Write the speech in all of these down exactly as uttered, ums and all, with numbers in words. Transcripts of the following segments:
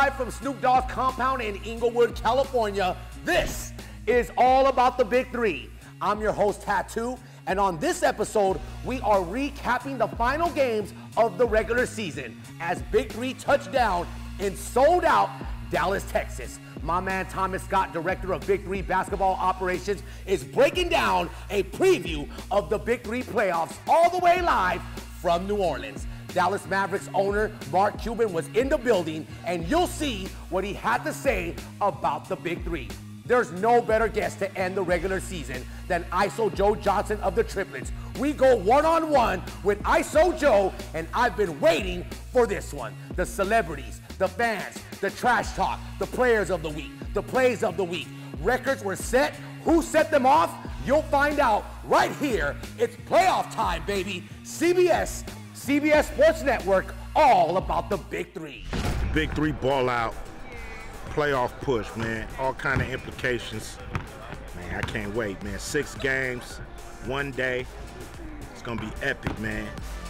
live from Snoop Dogg's compound in Inglewood, California. This is all about the Big Three. I'm your host, Tattoo, and on this episode, we are recapping the final games of the regular season as Big Three touched down in sold-out Dallas, Texas. My man Thomas Scott, director of Big Three basketball operations, is breaking down a preview of the Big Three playoffs all the way live from New Orleans. Dallas Mavericks owner Mark Cuban was in the building, and you'll see what he had to say about the Big Three. There's no better guest to end the regular season than I S O Joe Johnson of the Triplets. We go one-on-one with I S O Joe, and I've been waiting for this one. The celebrities, the fans, the trash talk, the players of the week, the plays of the week. Records were set. Who set them off? You'll find out right here. It's playoff time, baby. C B S, C B S Sports Network, all about the Big Three. Big Three ball out, playoff push, man. All kind of implications. Man, I can't wait, man. Six games, one day. It's gonna be epic, man.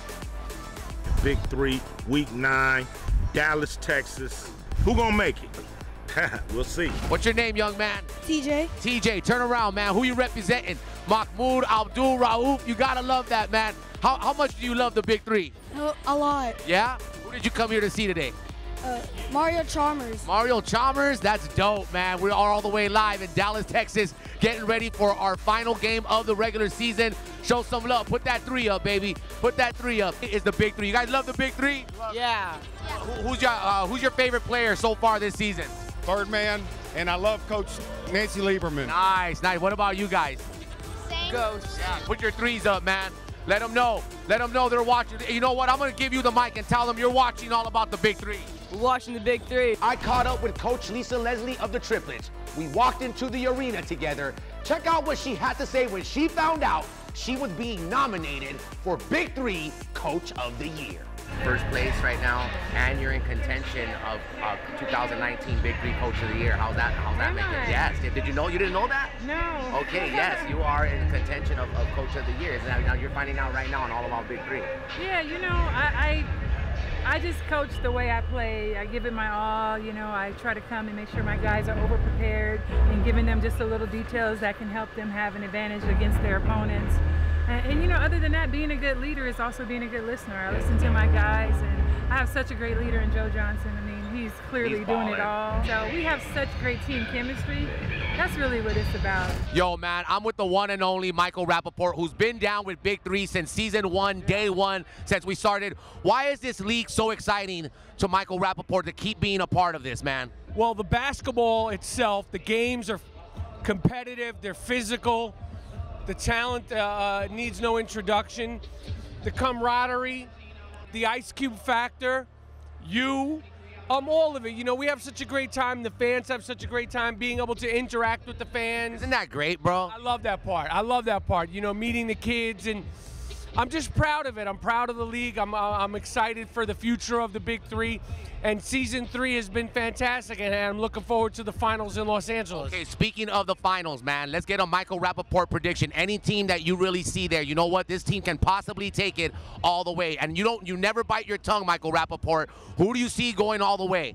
Big Three, week nine, Dallas, Texas. Who gonna make it? We'll see. What's your name, young man? T J. T J, turn around, man. Who you representing? Mahmoud, Abdul, Raouf. You gotta love that, man. How, how much do you love the Big Three? A, a lot. Yeah? Who did you come here to see today? Uh, Mario Chalmers. Mario Chalmers? That's dope, man. We are all the way live in Dallas, Texas, getting ready for our final game of the regular season. Show some love. Put that three up, baby. Put that three up. It's the Big Three. You guys love the Big Three? Yeah. Who, who's your uh, Who's your favorite player so far this season? Birdman, and I love Coach Nancy Lieberman. Nice, nice. What about you guys? Same. Ghost. Yeah, put your threes up, man. Let them know. Let them know they're watching. You know what? I'm going to give you the mic and tell them you're watching all about the Big Three. We're watching the Big Three. I caught up with Coach Lisa Leslie of the Triplets. We walked into the arena together. Check out what she had to say when she found out she was being nominated for Big Three Coach of the Year. First place right now, and you're in contention of uh, two thousand nineteen Big Three Coach of the Year. How's that? How's that make it? Yes. Did, did you know? You didn't know that? No. Okay. Yes, you are in contention of, of Coach of the Year. Now, now you're finding out right now on all about Big Three. Yeah. You know, I, I I just coach the way I play. I give it my all. You know, I try to come and make sure my guys are over prepared and giving them just the little details that can help them have an advantage against their opponents. And, and, you know, other than that, being a good leader is also being a good listener. I listen to my guys, and I have such a great leader in Joe Johnson. I mean, he's clearly he's doing it all. So we have such great team chemistry. That's really what it's about. Yo, man, I'm with the one and only Michael Rappaport, who's been down with Big Three since season one, day one, since we started. Why is this league so exciting to Michael Rappaport to keep being a part of this, man? Well, the basketball itself, the games are competitive, they're physical. The talent uh, needs no introduction. The camaraderie, the Ice Cube factor, you, um, all of it. You know, we have such a great time. The fans have such a great time being able to interact with the fans. Isn't that great, bro? I love that part. I love that part. You know, meeting the kids, and I'm just proud of it. I'm proud of the league. I'm, I'm excited for the future of the Big Three. And season three has been fantastic, and I'm looking forward to the finals in Los Angeles. Okay, speaking of the finals, man, let's get a Michael Rappaport prediction. Any team that you really see there, you know what? This team can possibly take it all the way. And you don't, you never bite your tongue, Michael Rappaport. Who do you see going all the way?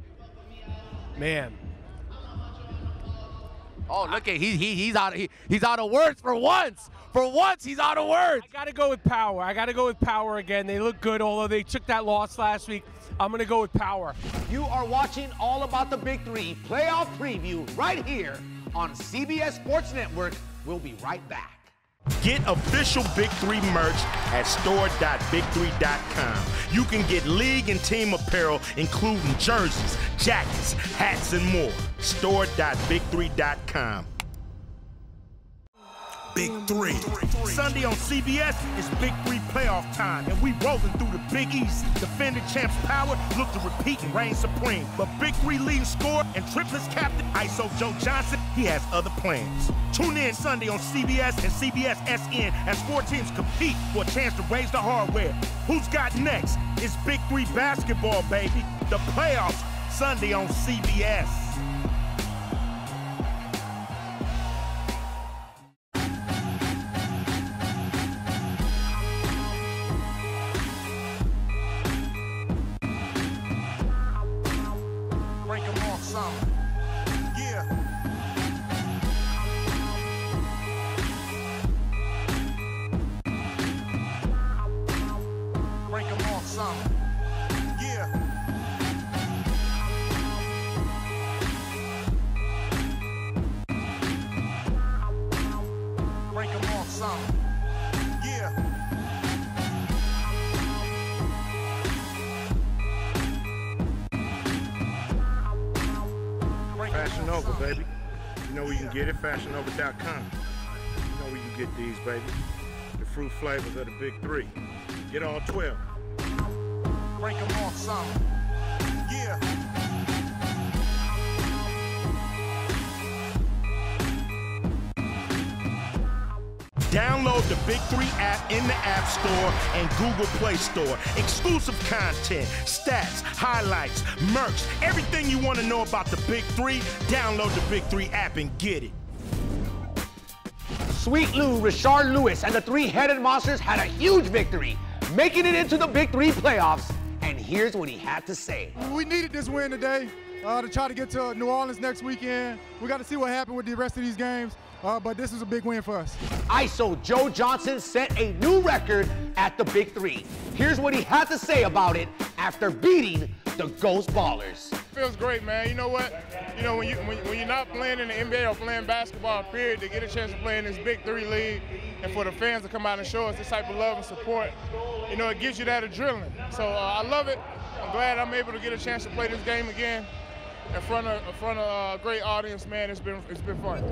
Man. Oh, look at he, he he's out he, he's out of words for once. For once, he's out of words. I got to go with power. I got to go with power again. They look good, although they took that loss last week. I'm going to go with power. You are watching all about the Big Three playoff preview right here on C B S Sports Network. We'll be right back. Get official Big Three merch at store dot big three dot com. You can get league and team apparel, including jerseys, jackets, hats, and more. store dot big three dot com. Big Three. Sunday on C B S is Big Three playoff time, and we rolling through the Big East. Defending champs' power look to repeat and reign supreme. But Big Three leading scorer and Triplets captain I S O Joe Johnson, he has other plans. Tune in Sunday on C B S and C B S S N as four teams compete for a chance to raise the hardware. Who's got next? It's Big Three basketball, baby. The playoffs, Sunday on C B S. Nova, baby. You know where you can get it, fashion nova dot com. You know where you can get these, baby. The fruit flavors of the big three. Get all twelve. Break them off some. Yeah. Download the Big three app in the App Store and Google Play Store. Exclusive content, stats, highlights, merch, everything you want to know about the Big three, download the Big three app and get it. Sweet Lou, Rashard Lewis, and the three-headed monsters had a huge victory, making it into the Big three playoffs. And here's what he had to say. We needed this win today uh, to try to get to New Orleans next weekend. We got to see what happened with the rest of these games. Uh, but this is a big win for us. I S O Joe Johnson set a new record at the Big Three. Here's what he had to say about it after beating the Ghost Ballers. Feels great, man. You know what? You know, when, you, when, when you're not playing in the N B A or playing basketball, period, to get a chance to play in this Big Three league and for the fans to come out and show us this type of love and support, you know, it gives you that adrenaline. So uh, I love it. I'm glad I'm able to get a chance to play this game again in front of, in front of a great audience, man. It's been, it's been fun.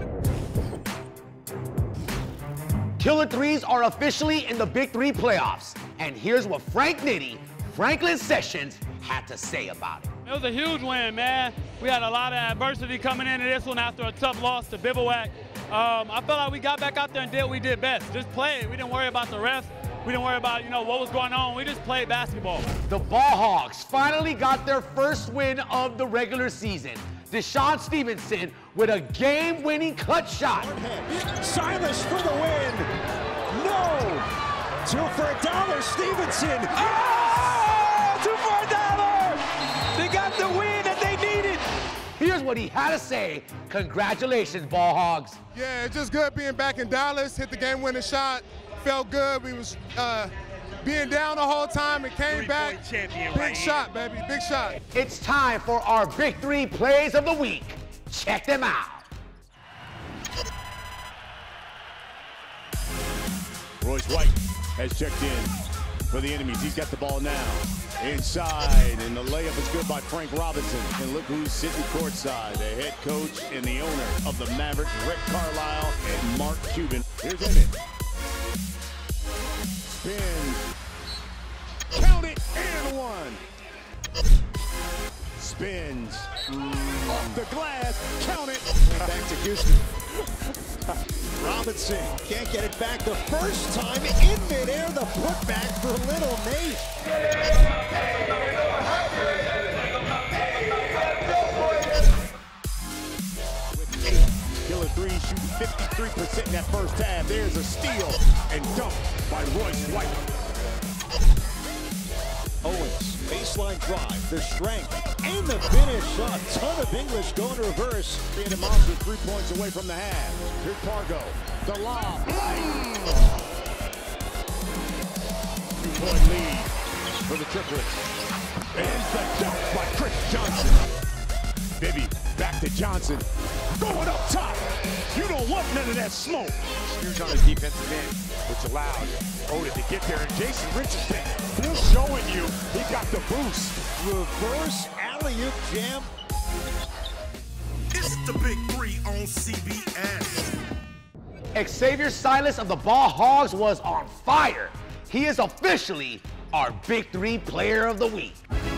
Killer Threes are officially in the Big Three playoffs. And here's what Frank Nitti, Franklin Sessions, had to say about it. It was a huge win, man. We had a lot of adversity coming into this one after a tough loss to Bivouac. Um, I felt like we got back out there and did what we did best. Just played. We didn't worry about the refs. We didn't worry about, you know, what was going on. We just played basketball. The Ball Hogs finally got their first win of the regular season. Deshaun Stevenson with a game-winning clutch shot. Silas for the win. No. Two for a dollar. Stevenson. Oh! Two for a dollar. They got the win that they needed. Here's what he had to say. Congratulations, Ball Hogs. Yeah, it's just good being back in Dallas. Hit the game-winning shot. Felt good. We was uh, being down the whole time and came back. Big right shot, here. baby. Big shot. It's time for our Big Three plays of the week. Check them out. Royce White has checked in for the enemies. He's got the ball now. Inside, and the layup is good by Frank Robinson. And look who's sitting courtside. The head coach and the owner of the Mavericks, Rick Carlisle and Mark Cuban. Here's Emmett. Spins. Count it, and one. Spins. Mm. Off the glass, count it. Back to Houston. Robinson can't get it back the first time in midair. The putback for Little Nate. Killer Three shooting fifty-three percent in that first half. There's a steal and dunk by Royce White. Owens, baseline drive, the strength, and the finish. A ton of English going reverse. Being Monster three points away from the half. Here's Pargo, the lob. Two-point lead for the triplets. And the dunk by Chris Johnson. Bibby, back to Johnson. Going up top. You don't want none of that smoke. Huge on his defensive end, which allowed Oda to get there. And Jason Richardson, he's showing you he got the boost. Reverse alley-oop jam. It's the Big Three on C B S. Xavier Silas of the Ball Hogs was on fire. He is officially our Big Three Player of the Week.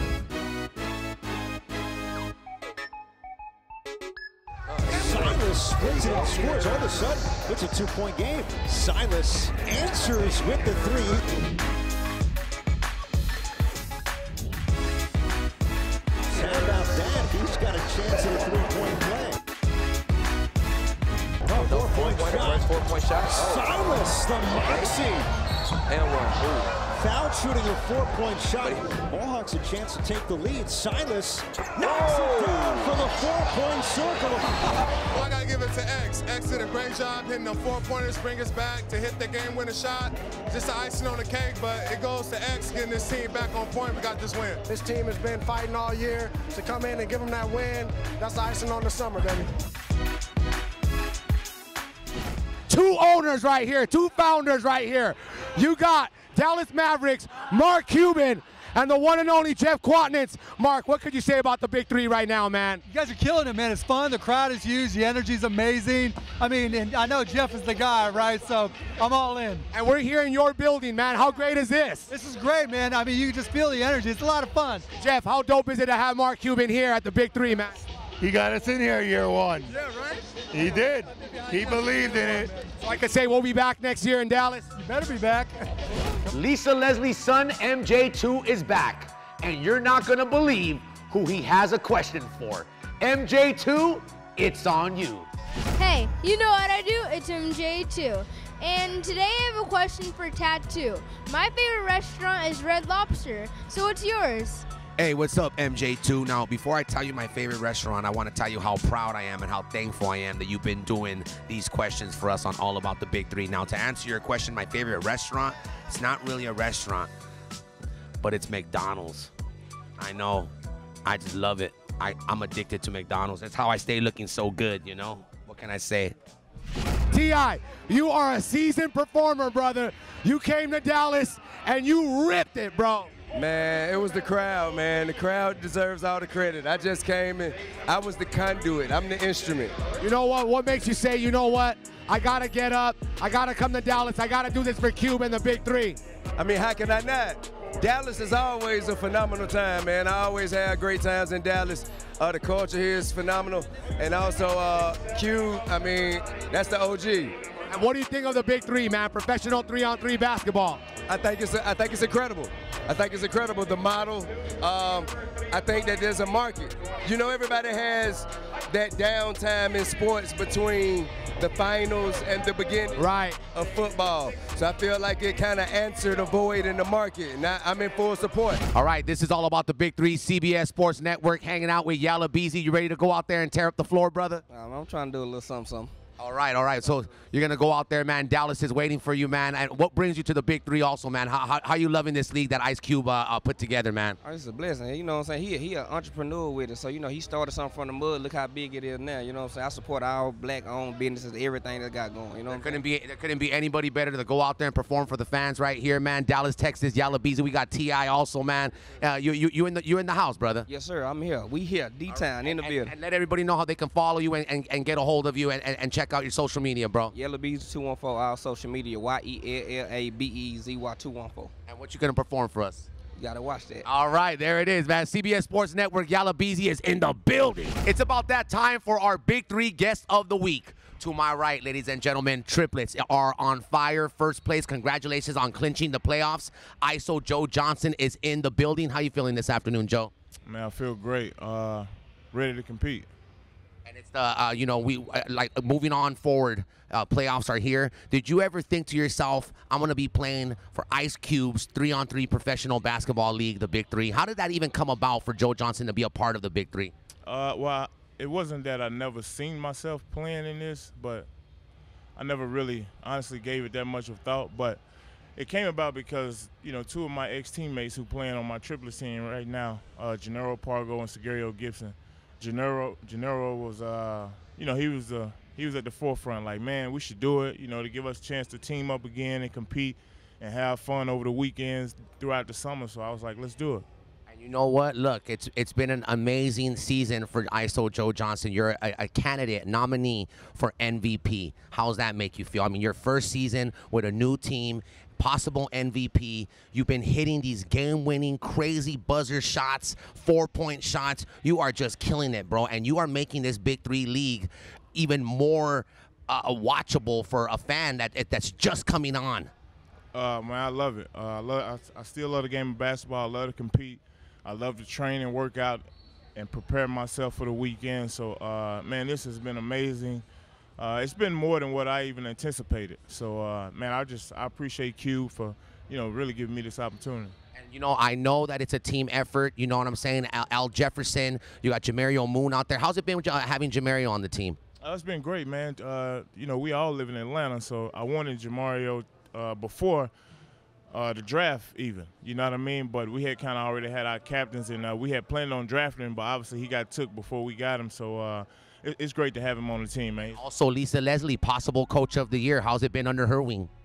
Silas splits it and scores. All of a sudden, it's a two-point game. Silas answers with the three. How about that? He's got a chance at a three-point play. Oh, four-point shot. Four-point shot. Oh. Silas, the maxi. And one. Ooh. Foul shooting a four-point shot. Ballhawks a chance to take the lead. Silas knocks oh. it down for the four-point circle. Well, I got to give it to X. X did a great job hitting the four-pointers, bring us back to hit the game-winning shot. Just the icing on the cake, but it goes to X getting this team back on point. We got this win. This team has been fighting all year to come in and give them that win. That's the icing on the summer, baby. Two owners right here, two founders right here. You got Dallas Mavericks, Mark Cuban, and the one and only Jeff Quatnitz. Mark, what could you say about the Big Three right now, man? You guys are killing it, man. It's fun. The crowd is huge. The energy's amazing. I mean, and I know Jeff is the guy, right? So I'm all in. And we're here in your building, man. How great is this? This is great, man. I mean, you can just feel the energy. It's a lot of fun. Jeff, how dope is it to have Mark Cuban here at the Big Three, man? He got us in here year one. Yeah, right? He did. He believed in it. So I could say we'll be back next year in Dallas. You better be back. Lisa Leslie's son, M J two, is back. And you're not going to believe who he has a question for. M J two, it's on you. Hey, you know what I do? It's M J two. And today I have a question for Tattoo. My favorite restaurant is Red Lobster. So what's yours? Hey, what's up, M J two? Now, before I tell you my favorite restaurant, I want to tell you how proud I am and how thankful I am that you've been doing these questions for us on All About the Big Three. Now, to answer your question, my favorite restaurant, it's not really a restaurant, but it's McDonald's. I know. I just love it. I, I'm addicted to McDonald's. That's how I stay looking so good, you know? What can I say? T I, you are a seasoned performer, brother. You came to Dallas, and you ripped it, bro. Man, it was the crowd, man. The crowd deserves all the credit. I just came and I was the conduit. I'm the instrument. You know what? What makes you say, you know what? I got to get up. I got to come to Dallas. I got to do this for Cube and the Big Three. I mean, how can I not? Dallas is always a phenomenal time, man. I always have great times in Dallas. Uh, the culture here is phenomenal. And also, uh, Q, I mean, that's the O G. And what do you think of the Big Three, man? Professional three-on-three basketball. I think it's I think it's incredible. I think it's incredible. The model. Um, I think that there's a market. You know, everybody has that downtime in sports between the finals and the beginning right. of football. So I feel like it kind of answered a void in the market, and I, I'm in full support. All right, this is All About the Big Three, C B S Sports Network, hanging out with Yala Beezy. You ready to go out there and tear up the floor, brother? Um, I'm trying to do a little something, something. All right, all right. So you're going to go out there, man. Dallas is waiting for you, man. And what brings you to the Big Three also, man? How, how, how you loving this league that Ice Cube uh, uh, put together, man? Oh, it's a blessing. You know what I'm saying? He, he an entrepreneur with it. So, you know, he started something from the mud. Look how big it is now. You know what I'm saying? I support all black-owned businesses, everything that got going. You know there couldn't be There couldn't be anybody better to go out there and perform for the fans right here, man. Dallas, Texas, Yala Beezy. We got T I also, man. Uh, you, you, you, in the, you in the house, brother? Yes, sir. I'm here. We here. D-Town right. in the and, building. And let everybody know how they can follow you and, and, and get a hold of you and, and, and check out your social media, bro. Yala Beezy two one four, all social media, Y E L L A B E Z Y two one four. And what you going to perform for us? You got to watch that. All right, there it is, man. C B S Sports Network, Yala Beezy is in the building. It's about that time for our Big Three Guest of the Week. To my right, ladies and gentlemen, triplets are on fire. First place, congratulations on clinching the playoffs. I S O Joe Johnson is in the building. How you feeling this afternoon, Joe? Man, I feel great. Uh, ready to compete. And it's the, uh, you know, we uh, like moving on forward. Uh, playoffs are here. Did you ever think to yourself, I'm going to be playing for Ice Cube's three-on-three professional basketball league, the Big Three? How did that even come about for Joe Johnson to be a part of the Big Three? Uh, well, it wasn't that I never seen myself playing in this, but I never really honestly gave it that much of thought. But it came about because, you know, two of my ex-teammates who playing on my triplets team right now, uh, Gennaro Pargo and Segerio Gibson. Gennaro, Gennaro was, uh, you know, he was the he was at the forefront. Like, man, we should do it, you know, to give us a chance to team up again and compete and have fun over the weekends throughout the summer. So I was like, let's do it. And you know what? Look, it's it's been an amazing season for I S O Joe Johnson. You're a, a candidate, nominee for M V P. How does that make you feel? I mean, your first season with a new team, possible M V P. You've been hitting these game-winning, crazy buzzer shots, four-point shots. You are just killing it, bro. And you are making this Big Three league even more uh, watchable for a fan that that's just coming on. Uh, man, I love it. Uh, I, love, I, I still love the game of basketball. I love to compete. I love to train and work out and prepare myself for the weekend. So, uh, man, this has been amazing. Uh, it's been more than what I even anticipated. So, uh, man, I just I appreciate Q for, you know, really giving me this opportunity. And, you know, I know that it's a team effort. You know what I'm saying? Al, Al Jefferson, you got Jamario Moon out there. How's it been with, uh, having Jamario on the team? Uh, it's been great, man. Uh, you know, we all live in Atlanta, so I wanted Jamario uh, before uh, the draft even. You know what I mean? But we had kind of already had our captains, and uh, we had planned on drafting him, but obviously he got took before we got him. So uh, it, it's great to have him on the team, man. Also, Lisa Leslie, possible coach of the year. How's it been under her wing? Uh,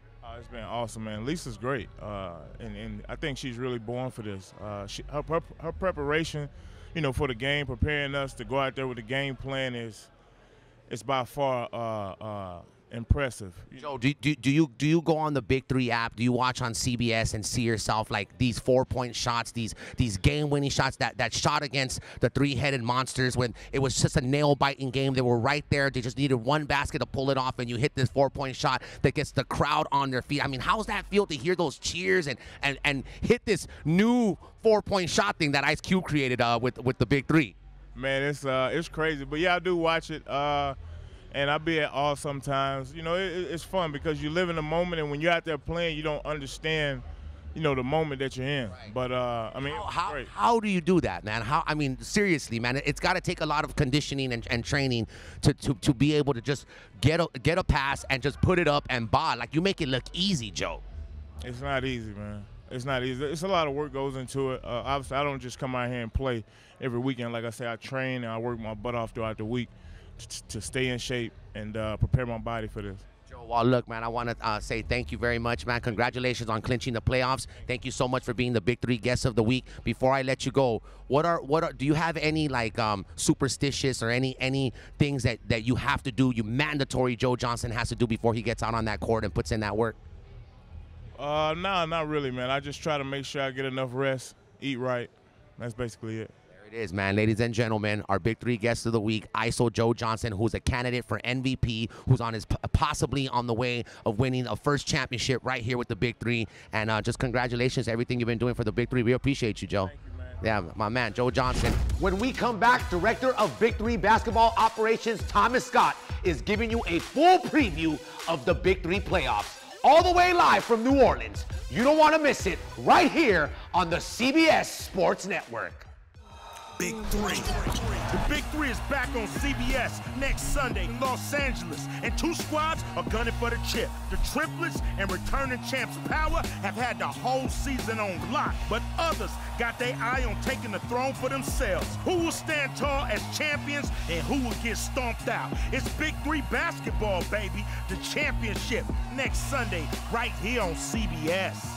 It's been awesome, man. Lisa's great, uh, and, and I think she's really born for this. Uh, she, her, her, her preparation, you know, for the game, preparing us to go out there with the game plan is, is by far uh, uh, impressive. Joe, do, do, do you do you go on the Big Three app? Do you watch on C B S and see yourself like these four-point shots, these these game-winning shots, that, that shot against the three-headed monsters when it was just a nail-biting game? They were right there. They just needed one basket to pull it off, and you hit this four-point shot that gets the crowd on their feet. I mean, how's that feel to hear those cheers and and, and hit this new four-point shot thing that Ice Cube created uh, with, with the Big Three? Man, it's, uh, it's crazy. But, yeah, I do watch it. Uh, And I be at all sometimes. You know, it, it's fun because you live in the moment, and when you're out there playing, you don't understand, you know, the moment that you're in. Right. But, uh, I mean, how, it's how, great. how do you do that, man? How I mean, seriously, man, it's got to take a lot of conditioning and, and training to, to, to be able to just get a, get a pass and just put it up and ball. Like, you make it look easy, Joe. It's not easy, man. It's not easy. It's a lot of work goes into it. Uh, obviously, I don't just come out here and play every weekend. Like I say, I train and I work my butt off throughout the week to stay in shape and uh, prepare my body for this. Joe, well, look, man, I want to uh, say thank you very much, man. Congratulations on clinching the playoffs. Thank you so much for being the Big Three Guest of the Week. Before I let you go, what are what are do you have any like um, superstitious or any any things that that you have to do? You mandatory Joe Johnson has to do before he gets out on that court and puts in that work. Uh, nah, not really, man. I just try to make sure I get enough rest, eat right. That's basically it. It is, man. Ladies and gentlemen, our Big Three Guest of the Week, I S O Joe Johnson, who's a candidate for M V P, who's on his possibly on the way of winning a first championship right here with the Big Three. And uh, just congratulations, everything you've been doing for the Big Three. We appreciate you, Joe. Thank you, man. Yeah, my man, Joe Johnson. When we come back, Director of Big Three Basketball Operations, Thomas Scott, is giving you a full preview of the Big Three playoffs, all the way live from New Orleans. You don't want to miss it right here on the C B S Sports Network. Big Three. The Big Three is back on C B S next Sunday in Los Angeles, and two squads are gunning for the chip. The triplets and returning champs Power have had the whole season on lock, but others got their eye on taking the throne for themselves. Who will stand tall as champions and who will get stomped out? It's Big Three basketball, baby. The championship next Sunday right here on C B S.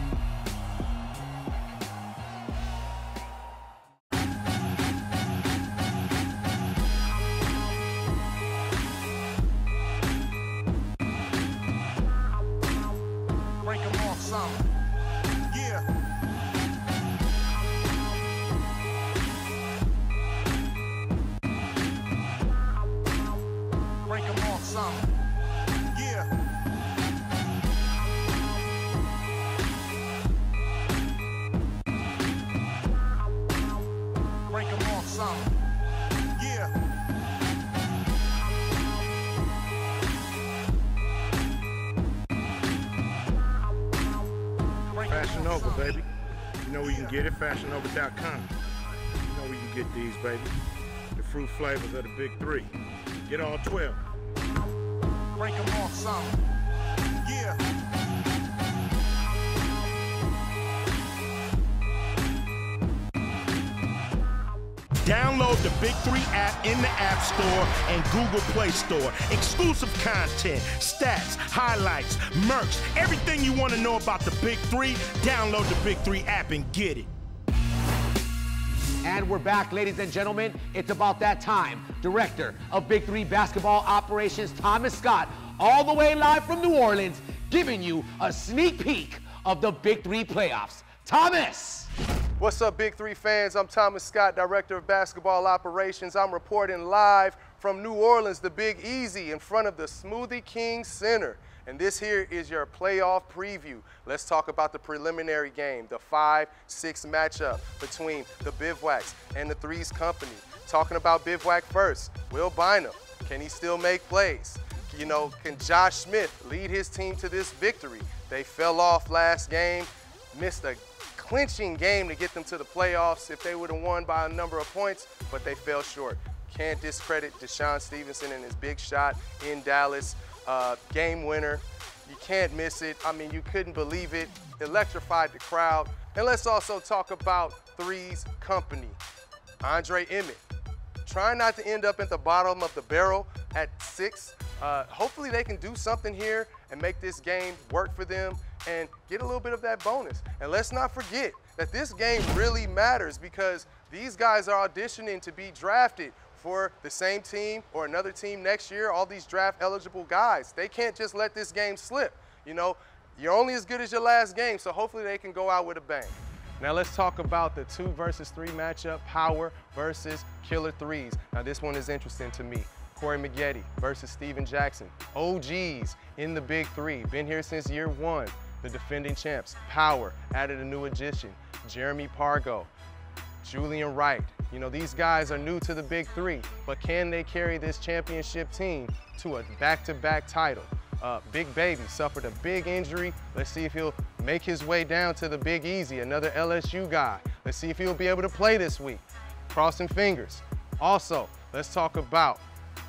Fashion Nova, baby. You know where you can get it, fashion nova dot com. You know where you can get these, baby. The fruit flavors of the Big Three. Get all twelve. Break them off some. Yeah. Download the Big Three app in the App Store and Google Play Store. Exclusive content, stats, highlights, merch, everything you want to know about the Big Three, download the Big Three app and get it. And we're back, ladies and gentlemen. It's about that time. Director of Big Three Basketball Operations, Thomas Scott, all the way live from New Orleans, giving you a sneak peek of the Big Three playoffs. Thomas! What's up, Big Three fans? I'm Thomas Scott, Director of Basketball Operations. I'm reporting live from New Orleans, the Big Easy, in front of the Smoothie King Center. And this here is your playoff preview. Let's talk about the preliminary game, the five six matchup between the Bivouacs and the Threes Company. Talking about Bivouac first, Will Bynum, can he still make plays? You know, can Josh Smith lead his team to this victory? They fell off last game, missed a clinching game to get them to the playoffs if they would have won by a number of points, but they fell short. Can't discredit Deshaun Stevenson and his big shot in Dallas. Uh, game winner. You can't miss it. I mean, you couldn't believe it. Electrified the crowd. And let's also talk about Threes Company. Andre Emmett, trying not to end up at the bottom of the barrel at six, Uh, hopefully they can do something here and make this game work for them and get a little bit of that bonus. And let's not forget that this game really matters because these guys are auditioning to be drafted for the same team or another team next year, all these draft eligible guys. They can't just let this game slip. You know, you're only as good as your last game, so hopefully they can go out with a bang. Now let's talk about the two versus three matchup, power versus killer threes. Now this one is interesting to me. Corey Maggette versus Steven Jackson. O Gs in the big three, been here since year one. The defending champs, power, added a new addition. Jeremy Pargo, Julian Wright. You know, these guys are new to the big three, but can they carry this championship team to a back-to-back title? Uh, Big Baby suffered a big injury. Let's see if he'll make his way down to the Big Easy, another L S U guy. Let's see if he'll be able to play this week. Crossing fingers. Also, let's talk about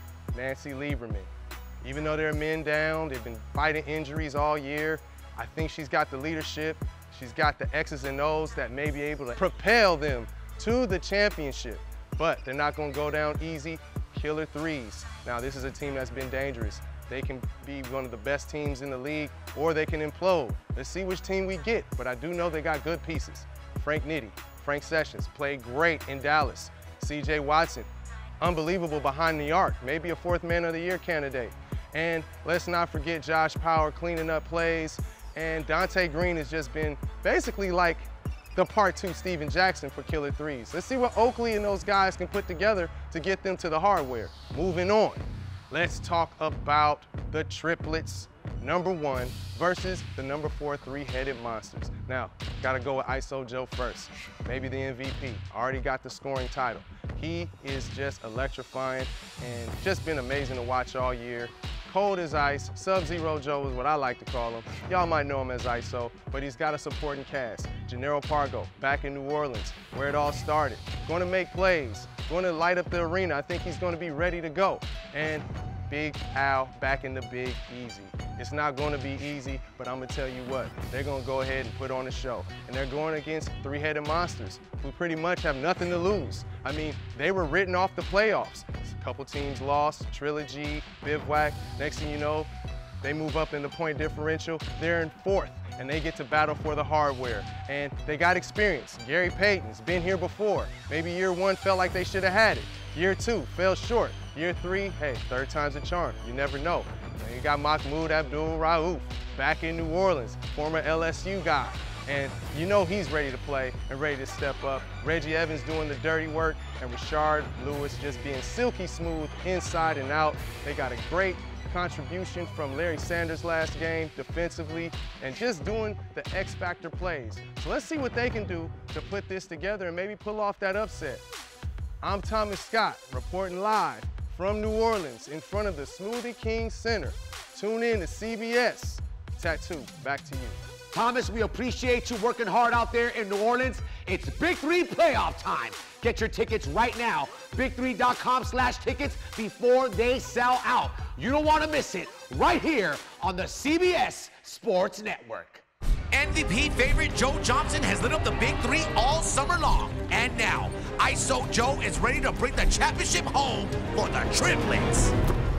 Nancy Lieberman. Even though they're men down, they've been fighting injuries all year, I think she's got the leadership. She's got the X's and O's that may be able to propel them to the championship. But they're not going to go down easy. Killer threes. Now, this is a team that's been dangerous. They can be one of the best teams in the league, or they can implode. Let's see which team we get, but I do know they got good pieces. Frank Nitti, Frank Sessions played great in Dallas. C J Watson, unbelievable behind the arc, maybe a fourth man of the year candidate. And let's not forget Josh Power cleaning up plays, and Dante Green has just been basically like the part two Steven Jackson for killer threes. Let's see what Oakley and those guys can put together to get them to the hardware. Moving on. Let's talk about the triplets, number one versus the number four three-headed monsters. Now, gotta go with I S O Joe first. Maybe the M V P, already got the scoring title. He is just electrifying and just been amazing to watch all year. Cold as ice, Sub-Zero Joe is what I like to call him. Y'all might know him as I S O, but he's got a supporting cast. Gennaro Pargo, back in New Orleans, where it all started. Going to make plays, going to light up the arena. I think he's going to be ready to go. And Big Al back in the Big Easy. It's not going to be easy, but I'm going to tell you what, they're going to go ahead and put on a show. And they're going against three-headed monsters who pretty much have nothing to lose. I mean, they were written off the playoffs. A couple teams lost, Trilogy, Bivouac. Next thing you know, they move up in the point differential. They're in fourth, and they get to battle for the hardware. And they got experience. Gary Payton's been here before. Maybe year one felt like they should have had it. Year two fell short. Year three, hey, third time's a charm. You never know. And you got Mahmoud Abdul-Rauf back in New Orleans, former L S U guy. And you know he's ready to play and ready to step up. Reggie Evans doing the dirty work, and Rashard Lewis just being silky smooth inside and out. They got a great contribution from Larry Sanders last game defensively and just doing the X-Factor plays. So let's see what they can do to put this together and maybe pull off that upset. I'm Thomas Scott, reporting live from New Orleans in front of the Smoothie King Center. Tune in to C B S. Tattoo, back to you. Thomas, we appreciate you working hard out there in New Orleans. It's Big Three playoff time. Get your tickets right now, big three dot com slash tickets before they sell out. You don't want to miss it right here on the C B S Sports Network. M V P favorite Joe Johnson has lit up the Big Three all summer long. And now, I S O Joe is ready to bring the championship home for the triplets.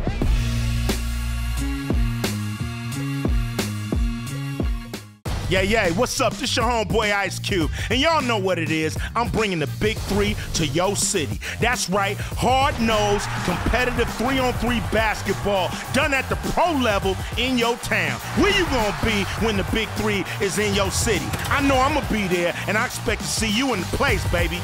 Yeah, yeah, what's up? This your homeboy Ice Cube, and y'all know what it is. I'm bringing the Big Three to your city. That's right, hard-nosed, competitive three-on-three basketball done at the pro level in your town. Where you gonna be when the Big Three is in your city? I know I'm gonna be there, and I expect to see you in the place, baby.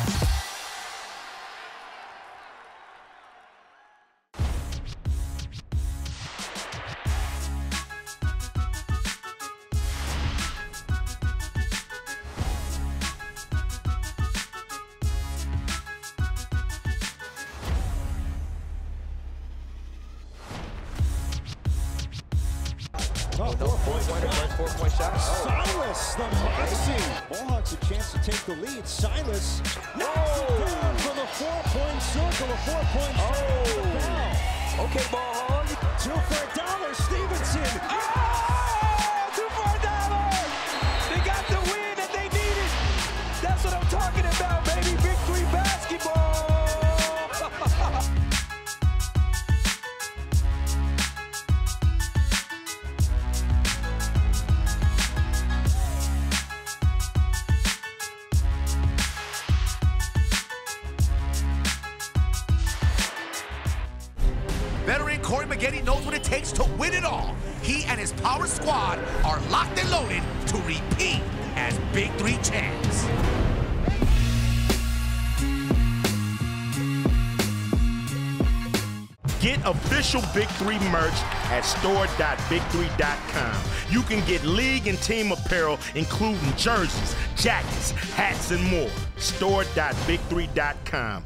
Four-point shot. Silas, the Maxi. Ballhawks a chance to take the lead. Silas knocks it down from the four-point circle. A four-point shot. Oh. Okay, Ballhawk. Two for a dollar. Stevenson. Oh! Two for a dollar. They got the win that they needed. That's what I'm talking about, baby. Big Three basketball. Maggette knows what it takes to win it all. He and his power squad are locked and loaded to repeat as Big Three champs. Get official Big Three merch at store dot big three dot com. You can get league and team apparel, including jerseys, jackets, hats, and more. store dot big three dot com.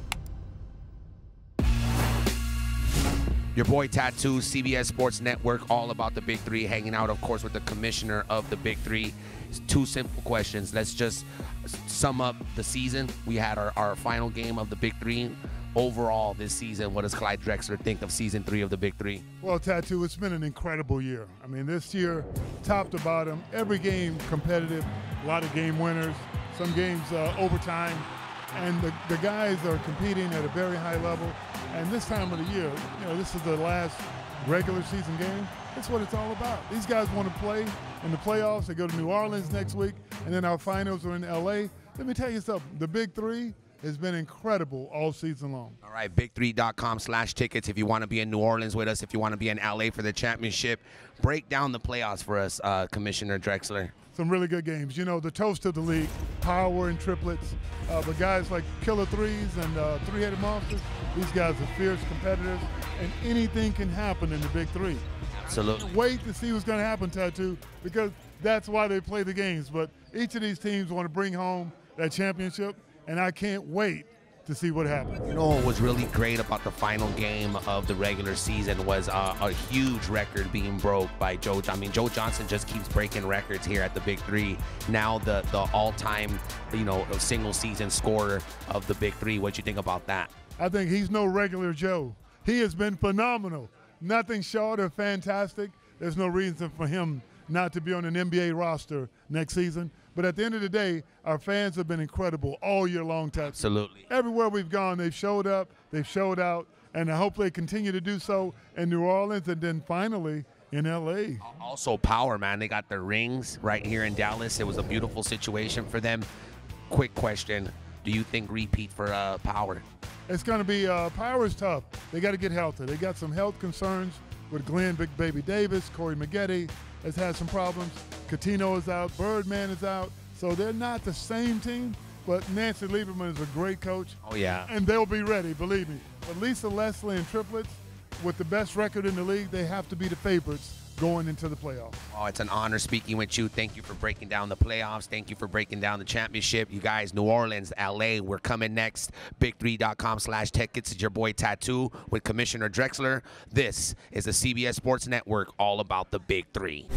Your boy Tattoo, C B S Sports Network, all about the Big Three, hanging out, of course, with the commissioner of the Big Three. It's two simple questions. Let's just sum up the season. We had our, our final game of the Big Three. Overall this season, what does Clyde Drexler think of season three of the Big Three? Well, Tattoo, it's been an incredible year. I mean, this year, top to bottom, every game competitive, a lot of game winners, some games uh, overtime, and the, the guys are competing at a very high level. And this time of the year, you know, this is the last regular season game. That's what it's all about. These guys want to play in the playoffs. They go to New Orleans next week, and then our finals are in L A. Let me tell you something. The Big Three has been incredible all season long. All right, big three dot com slash tickets if you want to be in New Orleans with us, if you want to be in L A for the championship. Break down the playoffs for us, uh, Commissioner Drexler. Some really good games. You know, the toast of the league, power and triplets. Uh, but guys like Killer Threes and uh, Three-Headed Monsters, these guys are fierce competitors, and anything can happen in the Big Three. Absolutely. Wait to see what's going to happen, Tattoo, because that's why they play the games. But each of these teams want to bring home that championship, and I can't wait to see what happens. You know what was really great about the final game of the regular season was uh, a huge record being broke by Joe. I mean, Joe Johnson just keeps breaking records here at the Big Three. Now the the all-time, you know, single season scorer of the Big Three. What you think about that? I think he's no regular Joe. He has been phenomenal. Nothing short of fantastic. There's no reason for him not to be on an N B A roster next season. But at the end of the day, our fans have been incredible all year long, Tattoo. Absolutely. Everywhere we've gone, they've showed up, they've showed out, and I hope they continue to do so in New Orleans and then finally in L A. Also power, man. They got their rings right here in Dallas. It was a beautiful situation for them. Quick question. Do you think repeat for uh, Power? It's going to be, uh, Power's tough. They got to get healthy. They got some health concerns with Glenn Big Baby Davis. Corey Maggette has had some problems. Coutinho is out. Birdman is out. So they're not the same team, but Nancy Lieberman is a great coach. Oh, yeah. And they'll be ready, believe me. But Lisa Leslie and triplets, with the best record in the league, they have to be the favorites going into the playoffs. Oh, it's an honor speaking with you. Thank you for breaking down the playoffs. Thank you for breaking down the championship. You guys, New Orleans, L A, we're coming next. big three dot com slash tickets. It's your boy Tattoo with Commissioner Drexler. This is the C B S Sports Network, all about the Big Three.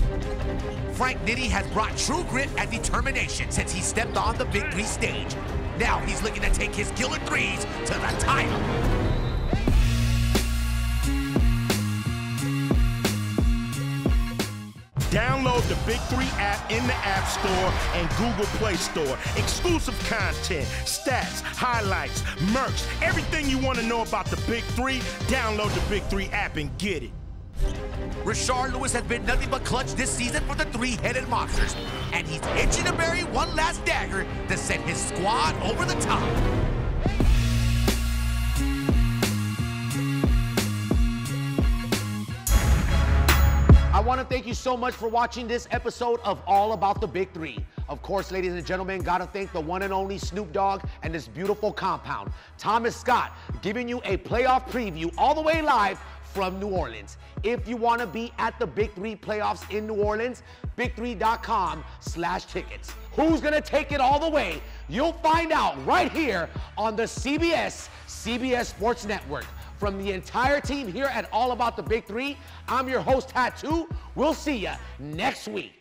Frank Nitti has brought true grit and determination since he stepped on the Big Three stage. Now he's looking to take his killer threes to the title. Download the Big Three app in the App Store and Google Play Store. Exclusive content, stats, highlights, merch, everything you want to know about the Big Three, download the Big Three app and get it. Rashard Lewis has been nothing but clutch this season for the Three-Headed Monsters, and he's itching to bury one last dagger to send his squad over the top. I want to thank you so much for watching this episode of All About the Big Three. Of course, ladies and gentlemen, gotta thank the one and only Snoop Dogg and this beautiful compound. Thomas Scott giving you a playoff preview all the way live from New Orleans. If you want to be at the Big Three playoffs in New Orleans, big three dot com slash tickets. Who's gonna take it all the way? You'll find out right here on the C B S, C B S Sports Network. From the entire team here at All About the Big Three, I'm your host, Tattoo. We'll see you next week.